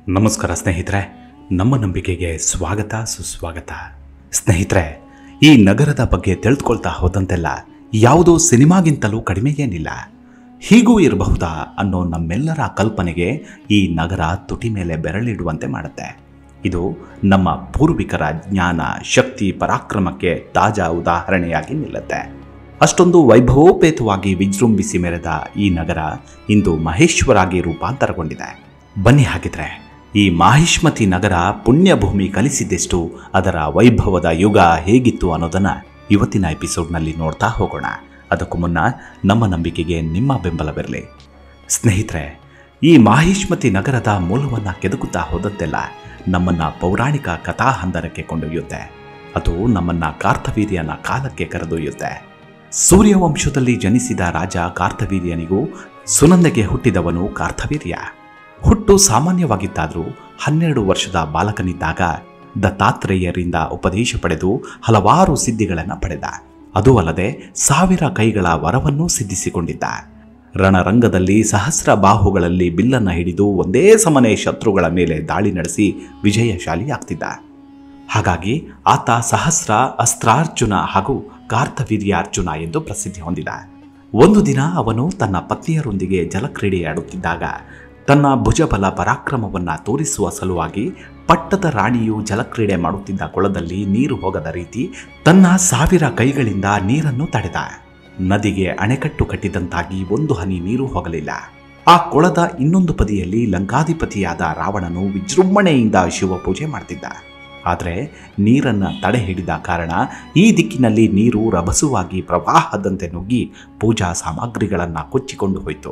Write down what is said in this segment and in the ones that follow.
ನಮಸ್ಕಾರ ಸ್ನೇಹಿತರೆ, ನಮ್ಮ ನಂಬಿಕೆಗೆ ಸ್ವಾಗತ ಸುಸ್ವಾಗತ. ಸ್ನೇಹಿತರೆ, ಈ ನಗರದ ಬಗ್ಗೆ ತಿಳಿದುಕೊಳ್ತಾ ಹೋದಂತೆಲ್ಲ ಯಾವುದೋ ಸಿನಿಮಾಗಿಂತಲೂ ಕಡಿಮೆ ಏನಿಲ್ಲ, ಹೀಗೂ ಇರಬಹುದಾ ಅನ್ನೋ ನಮ್ಮೆಲ್ಲರ ಕಲ್ಪನೆಗೆ ಈ ನಗರ ತುಟಿ ಮೇಲೆ ಬೆರಳಿಡುವಂತೆ ಮಾಡುತ್ತೆ. ಇದು ನಮ್ಮ ಪೂರ್ವಿಕರ ಜ್ಞಾನ, ಶಕ್ತಿ, ಪರಾಕ್ರಮಕ್ಕೆ ತಾಜಾ ಉದಾಹರಣೆಯಾಗಿ ನಿಲ್ಲುತ್ತೆ. ಅಷ್ಟೊಂದು ವೈಭವೋಪೇತವಾಗಿ ವಿಜೃಂಭಿಸಿ ಮೆರೆದ ಈ ನಗರ ಇಂದು ಮಹೇಶ್ವರಾಗಿ ರೂಪಾಂತರಗೊಂಡಿದೆ. ಬನ್ನಿ ಹಾಗಿದ್ರೆ ಈ ಮಾಹಿಷ್ಮತಿ ನಗರ ಪುಣ್ಯಭೂಮಿ ಕಲಿಸಿದ್ದೆಷ್ಟು, ಅದರ ವೈಭವದ ಯುಗ ಹೇಗಿತ್ತು ಅನ್ನೋದನ್ನು ಇವತ್ತಿನ ಎಪಿಸೋಡ್ನಲ್ಲಿ ನೋಡ್ತಾ ಹೋಗೋಣ. ಅದಕ್ಕೂ ಮುನ್ನ ನಮ್ಮ ನಂಬಿಕೆಗೆ ನಿಮ್ಮ ಬೆಂಬಲವಿರಲಿ. ಸ್ನೇಹಿತರೆ, ಈ ಮಾಹಿಷ್ಮತಿ ನಗರದ ಮೂಲವನ್ನು ಕೆದಕುತ್ತಾ ಹೋದಂತೆಲ್ಲ ನಮ್ಮನ್ನು ಪೌರಾಣಿಕ ಕಥಾಹಂದರಕ್ಕೆ ಕೊಂಡೊಯ್ಯುತ್ತೆ. ಅದು ನಮ್ಮನ್ನು ಕಾರ್ತವೀರ್ಯನ ಕಾಲಕ್ಕೆ ಕರೆದೊಯ್ಯುತ್ತೆ. ಸೂರ್ಯವಂಶದಲ್ಲಿ ಜನಿಸಿದ ರಾಜ ಕಾರ್ತವೀರ್ಯನಿಗೂ ಸುನಂದೆಗೆ ಹುಟ್ಟಿದವನು ಕಾರ್ತವೀರ್ಯ. ಹುಟ್ಟು ಸಾಮಾನ್ಯವಾಗಿದ್ದಾದರೂ 12 ವರ್ಷದ ಬಾಲಕನಿದ್ದಾಗ ದತ್ತಾತ್ರೇಯರಿಂದ ಉಪದೇಶ ಪಡೆದು ಹಲವಾರು ಸಿದ್ಧಿಗಳನ್ನು ಪಡೆದ. ಅದೂ ಅಲ್ಲದೆ 1000 ಕೈಗಳ ವರವನ್ನೂ ಸಿದ್ಧಿಸಿಕೊಂಡಿದ್ದ. ರಣರಂಗದಲ್ಲಿ ಸಹಸ್ರ ಬಾಹುಗಳಲ್ಲಿ ಬಿಲ್ಲನ್ನು ಹಿಡಿದು ಒಂದೇ ಸಮನೆ ಶತ್ರುಗಳ ಮೇಲೆ ದಾಳಿ ನಡೆಸಿ ವಿಜಯಶಾಲಿಯಾಗ್ತಿದ್ದ. ಹಾಗಾಗಿ ಆತ ಸಹಸ್ರ ಅಸ್ತ್ರಾರ್ಜುನ ಹಾಗೂ ಕಾರ್ತವೀರ್ಯಾರ್ಜುನ ಎಂದು ಪ್ರಸಿದ್ಧಿ ಹೊಂದಿದ. ಒಂದು ದಿನ ಅವನು ತನ್ನ ಪತ್ನಿಯರೊಂದಿಗೆ ಜಲಕ್ರೀಡೆಯಾಡುತ್ತಿದ್ದಾಗ ತನ್ನ ಭುಜಬಲ ಪರಾಕ್ರಮವನ್ನು ತೋರಿಸುವ ಸಲುವಾಗಿ ಪಟ್ಟದ ರಾಣಿಯು ಜಲಕ್ರೀಡೆ ಮಾಡುತ್ತಿದ್ದ ಕೊಳದಲ್ಲಿ ನೀರು ಹೋಗದ ರೀತಿ ತನ್ನ 1000 ಕೈಗಳಿಂದ ನೀರನ್ನು ತಡೆದ. ನದಿಗೆ ಅಣೆಕಟ್ಟು ಕಟ್ಟಿದಂತಾಗಿ ಒಂದು ಹನಿ ನೀರು ಹೋಗಲಿಲ್ಲ. ಆ ಕೊಳದ ಇನ್ನೊಂದು ಬದಿಯಲ್ಲಿ ಲಂಕಾಧಿಪತಿಯಾದ ರಾವಣನು ವಿಜೃಂಭಣೆಯಿಂದ ಶಿವಪೂಜೆ ಮಾಡ್ತಿದ್ದ. ಆದರೆ ನೀರನ್ನು ತಡೆ ಹಿಡಿದ ಕಾರಣ ಈ ದಿಕ್ಕಿನಲ್ಲಿ ನೀರು ರಭಸವಾಗಿ ಪ್ರವಾಹದಂತೆ ನುಗ್ಗಿ ಪೂಜಾ ಸಾಮಗ್ರಿಗಳನ್ನು ಕೊಚ್ಚಿಕೊಂಡು ಹೋಯಿತು.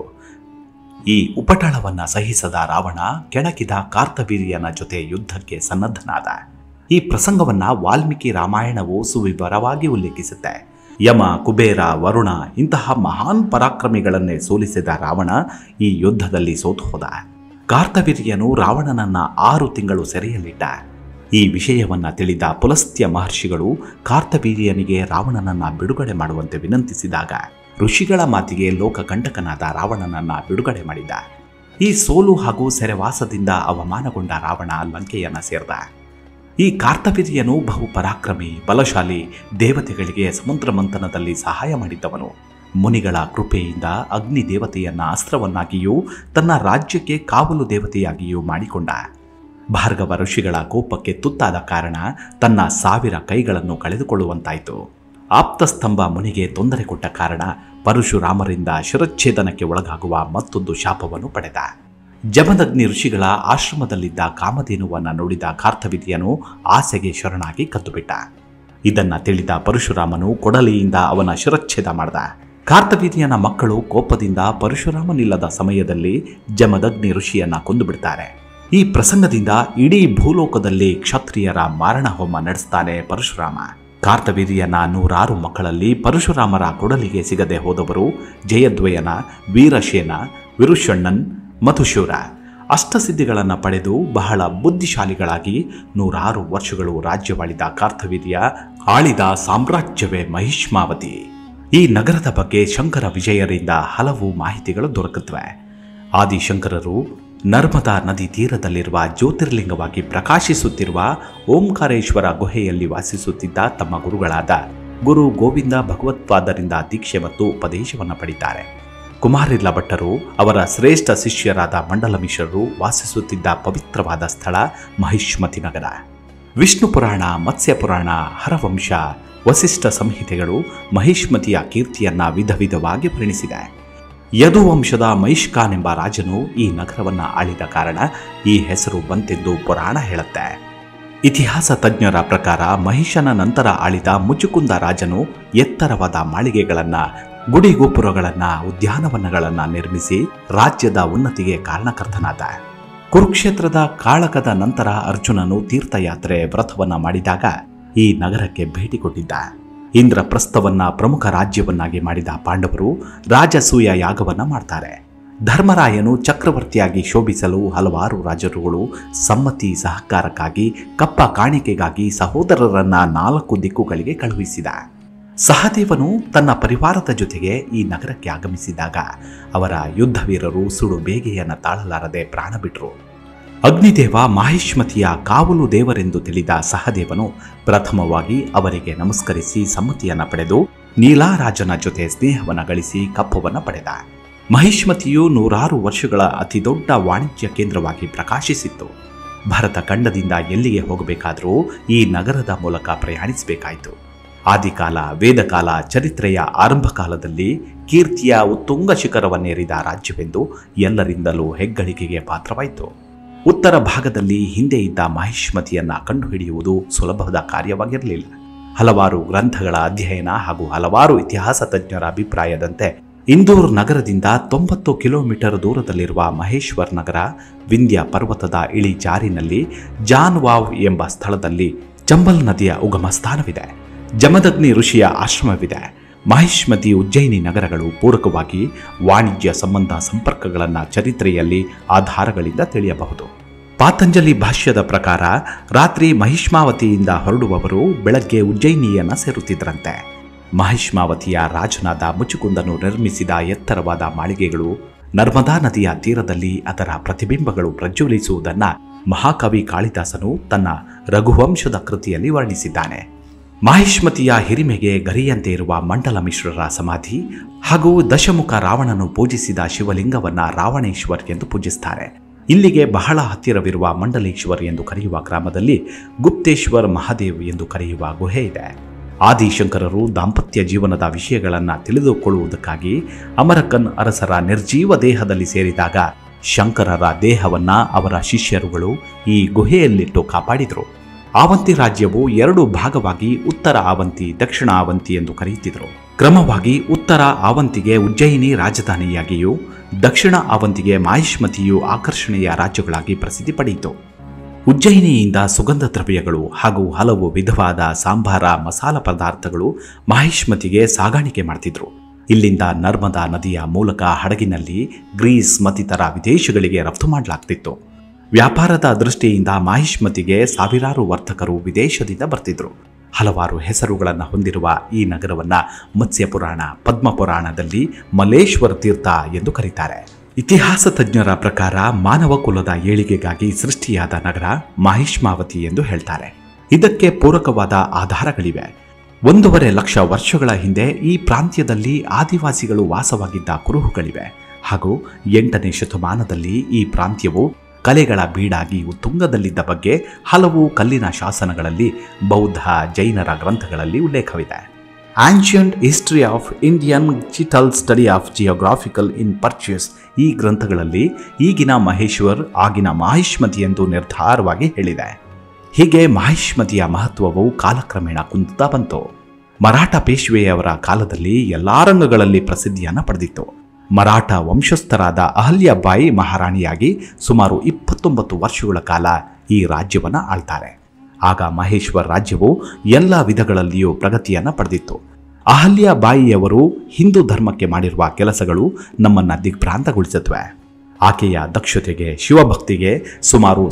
ಈ ಉಪಟಳವನ್ನು ಸಹಿಸದ ರಾವಣ ಕೆಣಕಿದ ಕಾರ್ತವೀರ್ಯನ ಜೊತೆ ಯುದ್ಧಕ್ಕೆ ಸನ್ನದ್ಧನಾದ. ಈ ಪ್ರಸಂಗವನ್ನು ವಾಲ್ಮೀಕಿ ರಾಮಾಯಣವು ಸುವಿವರವಾಗಿ ಉಲ್ಲೇಖಿಸುತ್ತೆ. ಯಮ, ಕುಬೇರ, ವರುಣ ಇಂತಹ ಮಹಾನ್ ಪರಾಕ್ರಮಿಗಳನ್ನೇ ಸೋಲಿಸಿದ ರಾವಣ ಈ ಯುದ್ಧದಲ್ಲಿ ಸೋತು ಹೋದ. ಕಾರ್ತವೀರ್ಯನು ರಾವಣನನ್ನ 6 ತಿಂಗಳು ಸೆರೆಯಲ್ಲಿಟ್ಟ. ಈ ವಿಷಯವನ್ನು ತಿಳಿದ ಪುಲಸ್ತ್ಯ ಮಹರ್ಷಿಗಳು ಕಾರ್ತವೀರ್ಯನಿಗೆ ರಾವಣನನ್ನ ಬಿಡುಗಡೆ ಮಾಡುವಂತೆ ವಿನಂತಿಸಿದಾಗ ಋಷಿಗಳ ಮಾತಿಗೆ ಲೋಕಕಂಟಕನಾದ ರಾವಣನನ್ನ ಬಿಡುಗಡೆ ಮಾಡಿದ. ಈ ಸೋಲು ಹಾಗೂ ಸೆರೆವಾಸದಿಂದ ಅವಮಾನಗೊಂಡ ರಾವಣ ಲಂಕೆಯನ್ನು ಸೇರ್ದ. ಈ ಕಾರ್ತವೀರ್ಯನು ಬಹು ಪರಾಕ್ರಮಿ, ಬಲಶಾಲಿ, ದೇವತೆಗಳಿಗೆ ಸಮುದ್ರ ಮಂಥನದಲ್ಲಿ ಸಹಾಯ ಮಾಡಿದ್ದವನು. ಮುನಿಗಳ ಕೃಪೆಯಿಂದ ಅಗ್ನಿ ದೇವತೆಯನ್ನ ಅಸ್ತ್ರವನ್ನಾಗಿಯೂ ತನ್ನ ರಾಜ್ಯಕ್ಕೆ ಕಾವಲು ದೇವತೆಯಾಗಿಯೂ ಮಾಡಿಕೊಂಡ. ಭಾರ್ಗವ ಋಷಿಗಳ ಕೋಪಕ್ಕೆ ತುತ್ತಾದ ಕಾರಣ ತನ್ನ 1000 ಕೈಗಳನ್ನು ಕಳೆದುಕೊಳ್ಳುವಂತಾಯಿತು. ಆಪ್ತಸ್ತಂಭ ಮುನಿಗೆ ತೊಂದರೆ ಕೊಟ್ಟ ಕಾರಣ ಪರಶುರಾಮರಿಂದ ಶಿರಚ್ಛೇದನಕ್ಕೆ ಒಳಗಾಗುವ ಮತ್ತೊಂದು ಶಾಪವನ್ನು ಪಡೆದ. ಜಮದಗ್ನಿ ಋಷಿಗಳ ಆಶ್ರಮದಲ್ಲಿದ್ದ ಕಾಮಧೇನುವನ್ನು ನೋಡಿದ ಕಾರ್ತವೀರ್ಯನು ಆಸೆಗೆ ಶರಣಾಗಿ ಕದ್ದುಬಿಟ್ಟ. ಇದನ್ನು ತಿಳಿದ ಪರಶುರಾಮನು ಕೊಡಲಿಯಿಂದ ಅವನ ಶಿರಚ್ಛೇದ ಮಾಡಿದ. ಕಾರ್ತವೀರ್ಯನ ಮಕ್ಕಳು ಕೋಪದಿಂದ ಪರಶುರಾಮನಿಲ್ಲದ ಸಮಯದಲ್ಲಿ ಜಮದಗ್ನಿ ಋಷಿಯನ್ನ ಕೊಂದುಬಿಡ್ತಾರೆ. ಈ ಪ್ರಸಂಗದಿಂದ ಇಡೀ ಭೂಲೋಕದಲ್ಲಿ ಕ್ಷತ್ರಿಯರ ಮಾರಣ ಹೋಮ ನಡೆಸ್ತಾನೆ ಪರಶುರಾಮ. ಕಾರ್ತವೀರ್ಯನ 106 ಮಕ್ಕಳಲ್ಲಿ ಪರಶುರಾಮರ ಕೊಡಲಿಗೆ ಸಿಗದೆ ಹೋದವರು ಜಯದ್ವಯನ, ವೀರಶೇನ, ವಿರುಷಣ್ಣನ್, ಮಧುಶೂರ. ಅಷ್ಟಸಿದ್ಧಿಗಳನ್ನು ಪಡೆದು ಬಹಳ ಬುದ್ಧಿಶಾಲಿಗಳಾಗಿ 106 ವರ್ಷಗಳು ರಾಜ್ಯವಾಳಿದ ಕಾರ್ತವೀರ್ಯ ಆಳಿದ ಸಾಮ್ರಾಜ್ಯವೇ ಮಹಿಷ್ಮಾವತಿ. ಈ ನಗರದ ಬಗ್ಗೆ ಶಂಕರ ವಿಜಯರಿಂದ ಹಲವು ಮಾಹಿತಿಗಳು ದೊರಕುತ್ತವೆ. ಆದಿಶಂಕರರು ನರ್ಮದಾ ನದಿ ತೀರದಲ್ಲಿರುವ ಜ್ಯೋತಿರ್ಲಿಂಗವಾಗಿ ಪ್ರಕಾಶಿಸುತ್ತಿರುವ ಓಂಕಾರೇಶ್ವರ ಗುಹೆಯಲ್ಲಿ ವಾಸಿಸುತ್ತಿದ್ದ ತಮ್ಮ ಗುರುಗಳಾದ ಗುರು ಗೋವಿಂದ ಭಗವತ್ಪಾದರಿಂದ ದೀಕ್ಷೆ ಮತ್ತು ಉಪದೇಶವನ್ನು ಪಡೆದಿದ್ದಾರೆ. ಕುಮಾರಿಲ್ಲ ಭಟ್ಟರು ಅವರ ಶ್ರೇಷ್ಠ ಶಿಷ್ಯರಾದ ಮಂಡಲ ಮಿಶ್ರರು ವಾಸಿಸುತ್ತಿದ್ದ ಪವಿತ್ರವಾದ ಸ್ಥಳ ಮಹಿಷ್ಮತಿ ನಗರ. ವಿಷ್ಣು ಪುರಾಣ, ಮತ್ಸ್ಯ ಪುರಾಣ, ಹರವಂಶ, ವಸಿಷ್ಠ ಸಂಹಿತೆಗಳು ಮಹಿಷ್ಮತಿಯ ಕೀರ್ತಿಯನ್ನ ವಿಧ ವಿಧವಾಗಿ ವರ್ಣಿಸಿದೆ. ಯದುವಂಶದ ಮಹಿಷ್ಖಾನ್ ಎಂಬ ರಾಜನು ಈ ನಗರವನ್ನು ಆಳಿದ ಕಾರಣ ಈ ಹೆಸರು ಬಂತೆಂದು ಪುರಾಣ ಹೇಳುತ್ತೆ. ಇತಿಹಾಸ ತಜ್ಞರ ಪ್ರಕಾರ ಮಹಿಷನ ನಂತರ ಆಳಿದ ಮುಚುಕುಂದ ರಾಜನು ಎತ್ತರವಾದ ಮಾಳಿಗೆಗಳನ್ನು, ಗುಡಿಗೋಪುರಗಳನ್ನು, ಉದ್ಯಾನವನಗಳನ್ನು ನಿರ್ಮಿಸಿ ರಾಜ್ಯದ ಉನ್ನತಿಗೆ ಕಾರಣಕರ್ತನಾದ. ಕುರುಕ್ಷೇತ್ರದ ಕಾಳಗದ ನಂತರ ಅರ್ಜುನನು ತೀರ್ಥಯಾತ್ರೆ ವ್ರತವನ್ನ ಮಾಡಿದಾಗ ಈ ನಗರಕ್ಕೆ ಭೇಟಿ ಕೊಟ್ಟಿದ್ದ. ಇಂದ್ರಪ್ರಸ್ಥವನ್ನ ಪ್ರಮುಖ ರಾಜ್ಯವನ್ನಾಗಿ ಮಾಡಿದ ಪಾಂಡವರು ರಾಜಸೂಯ ಯಾಗವನ್ನ ಮಾಡ್ತಾರೆ. ಧರ್ಮರಾಯನು ಚಕ್ರವರ್ತಿಯಾಗಿ ಶೋಭಿಸಲು ಹಲವಾರು ರಾಜರುಗಳು ಸಮ್ಮತಿ ಸಹಕಾರಕ್ಕಾಗಿ, ಕಪ್ಪ ಕಾಣಿಕೆಗಾಗಿ ಸಹೋದರರನ್ನ 4 ದಿಕ್ಕುಗಳಿಗೆ ಕಳುಹಿಸಿದ. ಸಹದೇವನು ತನ್ನ ಪರಿವಾರದ ಜೊತೆಗೆ ಈ ನಗರಕ್ಕೆ ಆಗಮಿಸಿದಾಗ ಅವರ ಯುದ್ಧವೀರರು ಸುಡು ಬೇಗೆಯನ್ನು ತಾಳಲಾರದೆ ಪ್ರಾಣ ಬಿಟ್ಟರು. ಅಗ್ನಿದೇವ ಮಾಹಿಷ್ಮತಿಯ ಕಾವಲು ದೇವರೆಂದು ತಿಳಿದ ಸಹದೇವನು ಪ್ರಥಮವಾಗಿ ಅವರಿಗೆ ನಮಸ್ಕರಿಸಿ ಸಮ್ಮತಿಯನ್ನ ಪಡೆದು ನೀಲಾರಾಜನ ಜೊತೆ ಸ್ನೇಹವನ್ನು ಗಳಿಸಿ ಕಪ್ಪವನ್ನು ಪಡೆದ. ಮಹಿಷ್ಮತಿಯು 100 ವರ್ಷಗಳ ಅತಿದೊಡ್ಡ ವಾಣಿಜ್ಯ ಕೇಂದ್ರವಾಗಿ ಪ್ರಕಾಶಿಸಿತ್ತು. ಭರತ ಖಂಡದಿಂದ ಎಲ್ಲಿಗೆ ಹೋಗಬೇಕಾದರೂ ಈ ನಗರದ ಮೂಲಕ ಪ್ರಯಾಣಿಸಬೇಕಾಯಿತು. ಆದಿಕಾಲ, ವೇದಕಾಲ, ಚರಿತ್ರೆಯ ಆರಂಭ ಕಾಲದಲ್ಲಿ ಕೀರ್ತಿಯ ಉತ್ತುಂಗ ಶಿಖರವನ್ನೇರಿದ ರಾಜ್ಯವೆಂದು ಎಲ್ಲರಿಂದಲೂ ಹೆಗ್ಗಳಿಕೆಗೆ ಪಾತ್ರವಾಯಿತು. ಉತ್ತರ ಭಾಗದಲ್ಲಿ ಹಿಂದೆ ಇದ್ದ ಮಹಿಷ್ಮತಿಯನ್ನ ಕಂಡುಹಿಡಿಯುವುದು ಸುಲಭದ ಕಾರ್ಯವಾಗಿರಲಿಲ್ಲ. ಹಲವಾರು ಗ್ರಂಥಗಳ ಅಧ್ಯಯನ ಹಾಗೂ ಹಲವಾರು ಇತಿಹಾಸ ತಜ್ಞರ ಅಭಿಪ್ರಾಯದಂತೆ ಇಂದೋರ್ ನಗರದಿಂದ 90 ಕಿಲೋಮೀಟರ್ ದೂರದಲ್ಲಿರುವ ಮಹೇಶ್ವರ್ ನಗರ ವಿಂಧ್ಯ ಪರ್ವತದ ಇಳಿಜಾರಿನಲ್ಲಿ ಜಾನ್ವಾವ್ ಎಂಬ ಸ್ಥಳದಲ್ಲಿ ಚಂಬಲ್ ನದಿಯ ಉಗಮ ಸ್ಥಾನವಿದೆ. ಜಮದಗ್ನಿ ಋಷಿಯ ಆಶ್ರಮವಿದೆ. ಮಹಿಷ್ಮತಿ, ಉಜ್ಜಯಿನಿ ನಗರಗಳು ಪೂರಕವಾಗಿ ವಾಣಿಜ್ಯ ಸಂಬಂಧ ಸಂಪರ್ಕಗಳನ್ನು ಚರಿತ್ರೆಯಲ್ಲಿ ಆಧಾರಗಳಿಂದ ತಿಳಿಯಬಹುದು. ಪಾತಂಜಲಿ ಭಾಷ್ಯದ ಪ್ರಕಾರ ರಾತ್ರಿ ಮಹಿಷ್ಮಾವತಿಯಿಂದ ಹೊರಡುವವರು ಬೆಳಗ್ಗೆ ಉಜ್ಜಯಿನಿಯನ್ನ ಸೇರುತ್ತಿದ್ದರಂತೆ. ಮಹಿಷ್ಮಾವತಿಯ ರಾಜನಾದ ಮುಚುಕುಂದನು ನಿರ್ಮಿಸಿದ ಎತ್ತರವಾದ ಮಾಳಿಗೆಗಳು ನರ್ಮದಾ ನದಿಯ ತೀರದಲ್ಲಿ ಅದರ ಪ್ರತಿಬಿಂಬಗಳು ಪ್ರಜ್ವಲಿಸುವುದನ್ನು ಮಹಾಕವಿ ಕಾಳಿದಾಸನು ತನ್ನ ರಘುವಂಶದ ಕೃತಿಯಲ್ಲಿ ವರ್ಣಿಸಿದ್ದಾನೆ. ಮಹಿಷ್ಮತಿಯ ಹಿರಿಮೆಗೆ ಗರಿಯಂತೆ ಇರುವ ಮಂಡಲ ಮಿಶ್ರರ ಸಮಾಧಿ ಹಾಗೂ ದಶಮುಖ ರಾವಣನು ಪೂಜಿಸಿದ ಶಿವಲಿಂಗವನ್ನ ರಾವಣೇಶ್ವರ್ ಎಂದು ಪೂಜಿಸುತ್ತಾರೆ. ಇಲ್ಲಿಗೆ ಬಹಳ ಹತ್ತಿರವಿರುವ ಮಂಡಲೇಶ್ವರ್ ಎಂದು ಕರೆಯುವ ಗ್ರಾಮದಲ್ಲಿ ಗುಪ್ತೇಶ್ವರ್ ಮಹಾದೇವ್ ಎಂದು ಕರೆಯುವ ಗುಹೆ ಇದೆ. ಆದಿಶಂಕರರು ದಾಂಪತ್ಯ ಜೀವನದ ವಿಷಯಗಳನ್ನು ತಿಳಿದುಕೊಳ್ಳುವುದಕ್ಕಾಗಿ ಅಮರಕನ್ ಅರಸರ ನಿರ್ಜೀವ ದೇಹದಲ್ಲಿ ಸೇರಿದಾಗ ಶಂಕರರ ದೇಹವನ್ನ ಅವರ ಶಿಷ್ಯರುಗಳು ಈ ಗುಹೆಯಲ್ಲಿಟ್ಟು ಕಾಪಾಡಿದರು. ಆವಂತಿ ರಾಜ್ಯವು 2 ಭಾಗವಾಗಿ ಉತ್ತರ ಆವಂತಿ, ದಕ್ಷಿಣ ಆವಂತಿ ಎಂದು ಕರೆಯುತ್ತಿದ್ದರು. ಕ್ರಮವಾಗಿ ಉತ್ತರ ಆವಂತಿಗೆ ಉಜ್ಜಯಿನಿ ರಾಜಧಾನಿಯಾಗಿಯೂ ದಕ್ಷಿಣ ಆವಂತಿಗೆ ಮಹಿಷ್ಮತಿಯು ಆಕರ್ಷಣೆಯ ರಾಜ್ಯಗಳಾಗಿ ಪ್ರಸಿದ್ಧಿ ಪಡೆಯಿತು. ಉಜ್ಜಯಿನಿಯಿಂದ ಸುಗಂಧ ದ್ರವ್ಯಗಳು ಹಾಗೂ ಹಲವು ವಿಧವಾದ ಸಾಂಬಾರ ಮಸಾಲ ಪದಾರ್ಥಗಳು ಮಹಿಷ್ಮತಿಗೆ ಸಾಗಾಣಿಕೆ ಮಾಡ್ತಿದ್ರು. ಇಲ್ಲಿಂದ ನರ್ಮದಾ ನದಿಯ ಮೂಲಕ ಹಡಗಿನಲ್ಲಿ ಗ್ರೀಸ್ ಮತ್ತಿತರ ವಿದೇಶಗಳಿಗೆ ರಫ್ತು ಮಾಡಲಾಗ್ತಿತ್ತು. ವ್ಯಾಪಾರದ ದೃಷ್ಟಿಯಿಂದ ಮಹಿಷ್ಮತಿಗೆ ಸಾವಿರಾರು ವರ್ತಕರು ವಿದೇಶದಿಂದ ಬರ್ತಿದ್ರು. ಹಲವಾರು ಹೆಸರುಗಳನ್ನು ಹೊಂದಿರುವ ಈ ನಗರವನ್ನ ಮತ್ಸ್ಯಪುರಾಣ, ಪದ್ಮಪುರಾಣದಲ್ಲಿ ಮಲ್ಲೇಶ್ವರ ತೀರ್ಥ ಎಂದು ಕರೀತಾರೆ. ಇತಿಹಾಸ ತಜ್ಞರ ಪ್ರಕಾರ ಮಾನವ ಕುಲದ ಏಳಿಗೆಗಾಗಿ ಸೃಷ್ಟಿಯಾದ ನಗರ ಮಹಿಷ್ಮಾವತಿ ಎಂದು ಹೇಳ್ತಾರೆ. ಇದಕ್ಕೆ ಪೂರಕವಾದ ಆಧಾರಗಳಿವೆ. 1.5 ಲಕ್ಷ ವರ್ಷಗಳ ಹಿಂದೆ ಈ ಪ್ರಾಂತ್ಯದಲ್ಲಿ ಆದಿವಾಸಿಗಳು ವಾಸವಾಗಿದ್ದ ಕುರುಹುಗಳಿವೆ ಹಾಗೂ 8ನೇ ಶತಮಾನದಲ್ಲಿ ಈ ಪ್ರಾಂತ್ಯವು ಕಲೆಗಳ ಬೀಡಾಗಿ ಉತ್ತುಂಗದಲ್ಲಿದ್ದ ಬಗ್ಗೆ ಹಲವು ಕಲ್ಲಿನ ಶಾಸನಗಳಲ್ಲಿ, ಬೌದ್ಧ, ಜೈನರ ಗ್ರಂಥಗಳಲ್ಲಿ ಉಲ್ಲೇಖವಿದೆ. ಆನ್ಷಿಯಂಟ್ ಹಿಸ್ಟರಿ ಆಫ್ ಇಂಡಿಯನ್ ಚಿಟಲ್ study of geographical in purchase ಈ ಗ್ರಂಥಗಳಲ್ಲಿ ಈಗಿನ ಮಹೇಶ್ವರ್ ಆಗಿನ ಮಹಿಷ್ಮತಿ ಎಂದು ನಿರ್ಧಾರವಾಗಿ ಹೇಳಿದೆ. ಹೀಗೆ ಮಹಿಷ್ಮತಿಯ ಮಹತ್ವವು ಕಾಲಕ್ರಮೇಣ ಕುಂದುತ್ತಾ ಬಂತು. ಮರಾಠ ಪೇಶ್ವೆಯವರ ಕಾಲದಲ್ಲಿ ಎಲ್ಲಾ ರಂಗಗಳಲ್ಲಿ ಪ್ರಸಿದ್ಧಿಯನ್ನು ಪಡೆದಿತ್ತು. ಮರಾಠ ವಂಶಸ್ಥರಾದ ಅಹಲ್ಯಾಬಾಯಿ ಮಹಾರಾಣಿಯಾಗಿ ಸುಮಾರು 29 ವರ್ಷಗಳ ಕಾಲ ಈ ರಾಜ್ಯವನ್ನು ಆಳ್ತಾರೆ. ಆಗ ಮಹೇಶ್ವರ್ ರಾಜ್ಯವು ಎಲ್ಲ ವಿಧಗಳಲ್ಲಿಯೂ ಪ್ರಗತಿಯನ್ನು ಪಡೆದಿತ್ತು. ಅಹಲ್ಯಾಬಾಯಿಯವರು ಹಿಂದೂ ಧರ್ಮಕ್ಕೆ ಮಾಡಿರುವ ಕೆಲಸಗಳು ನಮ್ಮನ್ನ ದಿಗ್ಭ್ರಾಂತಗೊಳಿಸುತ್ತವೆ. ಆಕೆಯ ದಕ್ಷತೆಗೆ, ಶಿವಭಕ್ತಿಗೆ ಸುಮಾರು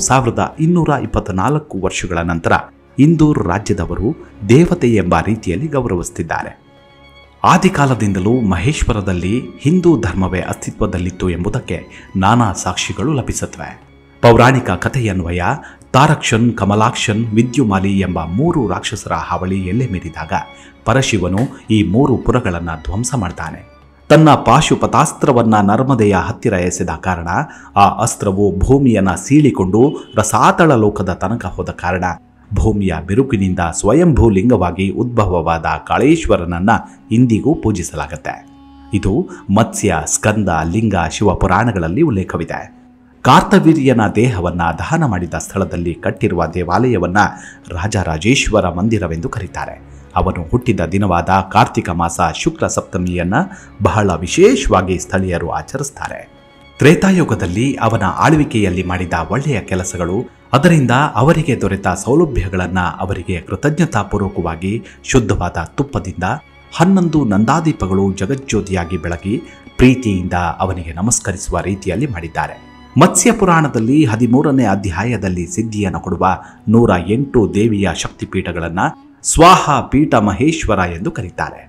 1224 ವರ್ಷಗಳ ನಂತರ ಇಂದೂರ್ ರಾಜ್ಯದವರು ದೇವತೆ ಎಂಬ ರೀತಿಯಲ್ಲಿ ಗೌರವಿಸುತ್ತಿದ್ದಾರೆ. ಆದಿಕಾಲದಿಂದಲೂ ಮಹೇಶ್ವರದಲ್ಲಿ ಹಿಂದೂ ಧರ್ಮವೇ ಅಸ್ತಿತ್ವದಲ್ಲಿತ್ತು ಎಂಬುದಕ್ಕೆ ನಾನಾ ಸಾಕ್ಷಿಗಳು ಲಭಿಸುತ್ತವೆ. ಪೌರಾಣಿಕ ಕಥೆಯನ್ವಯ ತಾರಕ್ಷನ್, ಕಮಲಾಕ್ಷನ್, ವಿದ್ಯುಮಾಲಿ ಎಂಬ 3 ರಾಕ್ಷಸರ ಹಾವಳಿ ಎಲ್ಲೆ ಮೀರಿದಾಗ ಪರಶಿವನು ಈ 3 ಪುರಗಳನ್ನು ಧ್ವಂಸ ಮಾಡ್ತಾನೆ. ತನ್ನ ಪಾಶುಪತಾಸ್ತ್ರವನ್ನ ನರ್ಮದೆಯ ಹತ್ತಿರ ಎಸೆದ ಕಾರಣ ಆ ಅಸ್ತ್ರವು ಭೂಮಿಯನ್ನ ಸೀಳಿಕೊಂಡು ರಸಾತಳ ಲೋಕದ ತನಕ ಹೋದ ಕಾರಣ ಭೂಮಿಯ ಬಿರುಕಿನಿಂದ ಸ್ವಯಂಭೂ ಲಿಂಗವಾಗಿ ಉದ್ಭವವಾದ ಕಾಳೇಶ್ವರನನ್ನ ಇಂದಿಗೂ ಪೂಜಿಸಲಾಗುತ್ತೆ. ಇದು ಮತ್ಸ್ಯ, ಸ್ಕಂದ, ಲಿಂಗ, ಶಿವಪುರಾಣಗಳಲ್ಲಿ ಉಲ್ಲೇಖವಿದೆ. ಕಾರ್ತವೀರ್ಯನ ದೇಹವನ್ನ ದಹನ ಮಾಡಿದ ಸ್ಥಳದಲ್ಲಿ ಕಟ್ಟಿರುವ ದೇವಾಲಯವನ್ನ ರಾಜರಾಜೇಶ್ವರ ಮಂದಿರವೆಂದು ಕರೀತಾರೆ. ಅವನು ಹುಟ್ಟಿದ ದಿನವಾದ ಕಾರ್ತಿಕ ಮಾಸ ಶುಕ್ಲ ಸಪ್ತಮಿಯನ್ನ ಬಹಳ ವಿಶೇಷವಾಗಿ ಸ್ಥಳೀಯರು ಆಚರಿಸ್ತಾರೆ. ತ್ರೇತಾಯುಗದಲ್ಲಿ ಅವನ ಆಳ್ವಿಕೆಯಲ್ಲಿ ಮಾಡಿದ ಒಳ್ಳೆಯ ಕೆಲಸಗಳು, ಅದರಿಂದ ಅವರಿಗೆ ದೊರೆತ ಸೌಲಭ್ಯಗಳನ್ನು ಅವರಿಗೆ ಕೃತಜ್ಞತಾಪೂರ್ವಕವಾಗಿ ಶುದ್ಧವಾದ ತುಪ್ಪದಿಂದ 11 ನಂದಾದೀಪಗಳು ಜಗಜ್ಯೋತಿಯಾಗಿ ಬೆಳಗಿ ಪ್ರೀತಿಯಿಂದ ಅವನಿಗೆ ನಮಸ್ಕರಿಸುವ ರೀತಿಯಲ್ಲಿ ಮಾಡಿದ್ದಾರೆ. ಮತ್ಸ್ಯ ಪುರಾಣದಲ್ಲಿ 13ನೇ ಅಧ್ಯಾಯದಲ್ಲಿ ಸಿದ್ಧಿಯನ್ನು ಕೊಡುವ 108 ದೇವಿಯ ಶಕ್ತಿಪೀಠಗಳನ್ನು ಸ್ವಾಹ ಪೀಠ ಮಹೇಶ್ವರ ಎಂದು ಕರೀತಾರೆ.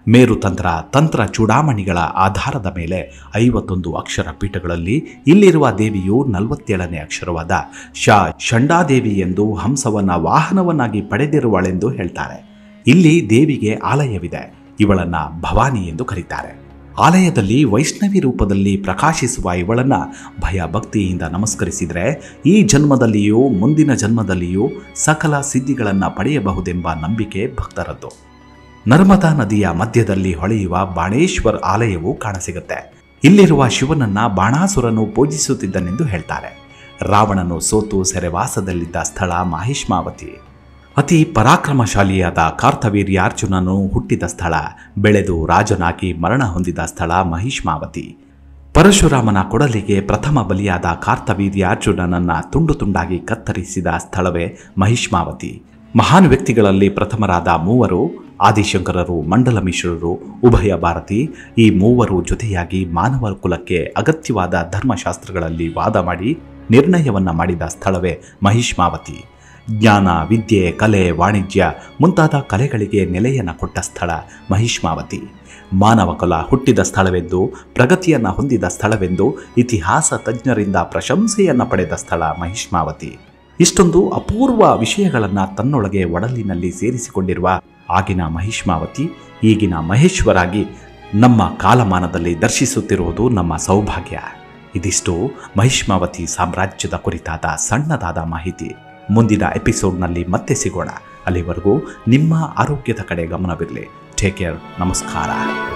ಮೇರುತಂತ್ರ ತಂತ್ರ ಚೂಡಾಮಣಿಗಳ ಆಧಾರದ ಮೇಲೆ 51 ಅಕ್ಷರ ಪೀಠಗಳಲ್ಲಿ ಇಲ್ಲಿರುವ ದೇವಿಯು 47ನೇ ಅಕ್ಷರವಾದ ಷಂಡಾದೇವಿ ಎಂದು ಹಂಸವನ್ನ ವಾಹನವನ್ನಾಗಿ ಪಡೆದಿರುವಳೆಂದು ಹೇಳ್ತಾರೆ. ಇಲ್ಲಿ ದೇವಿಗೆ ಆಲಯವಿದೆ. ಇವಳನ್ನ ಭವಾನಿ ಎಂದು ಕರೀತಾರೆ. ಆಲಯದಲ್ಲಿ ವೈಷ್ಣವಿ ರೂಪದಲ್ಲಿ ಪ್ರಕಾಶಿಸುವ ಇವಳನ್ನ ಭಯ ಭಕ್ತಿಯಿಂದ ನಮಸ್ಕರಿಸಿದರೆ ಈ ಜನ್ಮದಲ್ಲಿಯೂ ಮುಂದಿನ ಜನ್ಮದಲ್ಲಿಯೂ ಸಕಲ ಸಿದ್ಧಿಗಳನ್ನು ಪಡೆಯಬಹುದೆಂಬ ನಂಬಿಕೆ ಭಕ್ತರದ್ದು. ನರ್ಮದಾ ನದಿಯ ಮಧ್ಯದಲ್ಲಿ ಹೊಳೆಯುವ ಬಾಣೇಶ್ವರ್ ಆಲಯವು ಕಾಣಸಿಗುತ್ತೆ. ಇಲ್ಲಿರುವ ಶಿವನನ್ನ ಬಾಣಾಸುರನು ಪೂಜಿಸುತ್ತಿದ್ದನೆಂದು ಹೇಳ್ತಾರೆ. ರಾವಣನು ಸೋತು ಸೆರೆವಾಸದಲ್ಲಿದ್ದ ಸ್ಥಳ ಮಹಿಷ್ಮಾವತಿ. ಅತಿ ಪರಾಕ್ರಮಶಾಲಿಯಾದ ಕಾರ್ತವೀರ್ಯಾರ್ಜುನನು ಹುಟ್ಟಿದ ಸ್ಥಳ, ಬೆಳೆದು ರಾಜನಾಗಿ ಮರಣ ಹೊಂದಿದ ಸ್ಥಳ ಮಹಿಷ್ಮಾವತಿ. ಪರಶುರಾಮನ ಕೊಡಲಿಗೆ ಪ್ರಥಮ ಬಲಿಯಾದ ಕಾರ್ತವೀರ್ಯಾರ್ಜುನನನ್ನ ತುಂಡು ತುಂಡಾಗಿ ಕತ್ತರಿಸಿದ ಸ್ಥಳವೇ ಮಹಿಷ್ಮಾವತಿ. ಮಹಾನ್ ವ್ಯಕ್ತಿಗಳಲ್ಲಿ ಪ್ರಥಮರಾದ ಮೂವರು ಆದಿಶಂಕರರು, ಮಂಡಲ ಮಿಶ್ರರು, ಉಭಯ ಭಾರತಿ. ಈ ಮೂವರು ಜೊತೆಯಾಗಿ ಮಾನವ ಕುಲಕ್ಕೆ ಅಗತ್ಯವಾದ ಧರ್ಮಶಾಸ್ತ್ರಗಳಲ್ಲಿ ವಾದ ಮಾಡಿ ನಿರ್ಣಯವನ್ನ ಮಾಡಿದ ಸ್ಥಳವೇ ಮಹಿಷ್ಮಾವತಿ. ಜ್ಞಾನ, ವಿದ್ಯೆ, ಕಲೆ, ವಾಣಿಜ್ಯ ಮುಂತಾದ ಕಲೆಗಳಿಗೆ ನೆಲೆಯನ್ನು ಕೊಟ್ಟ ಸ್ಥಳ ಮಹಿಷ್ಮಾವತಿ. ಮಾನವ ಕುಲ ಹುಟ್ಟಿದ ಸ್ಥಳವೆಂದು, ಪ್ರಗತಿಯನ್ನು ಹೊಂದಿದ ಸ್ಥಳವೆಂದು ಇತಿಹಾಸ ತಜ್ಞರಿಂದ ಪ್ರಶಂಸೆಯನ್ನು ಪಡೆದ ಸ್ಥಳ ಮಹಿಷ್ಮಾವತಿ. ಇಷ್ಟೊಂದು ಅಪೂರ್ವ ವಿಷಯಗಳನ್ನು ತನ್ನೊಳಗೆ ಒಡಲಿನಲ್ಲಿ ಸೇರಿಸಿಕೊಂಡಿರುವ ಆಗಿನ ಮಹಿಷ್ಮಾವತಿ ಈಗಿನ ಮಹೇಶ್ವರಾಗಿ ನಮ್ಮ ಕಾಲಮಾನದಲ್ಲಿ ದರ್ಶಿಸುತ್ತಿರುವುದು ನಮ್ಮ ಸೌಭಾಗ್ಯ. ಇದಿಷ್ಟು ಮಹಿಷ್ಮಾವತಿ ಸಾಮ್ರಾಜ್ಯದ ಕುರಿತಾದ ಸಣ್ಣದಾದ ಮಾಹಿತಿ. ಮುಂದಿನ ಎಪಿಸೋಡ್ನಲ್ಲಿ ಮತ್ತೆ ಸಿಗೋಣ. ಅಲ್ಲಿವರೆಗೂ ನಿಮ್ಮ ಆರೋಗ್ಯದ ಕಡೆ ಗಮನವಿರಲಿ. Take care. ನಮಸ್ಕಾರ.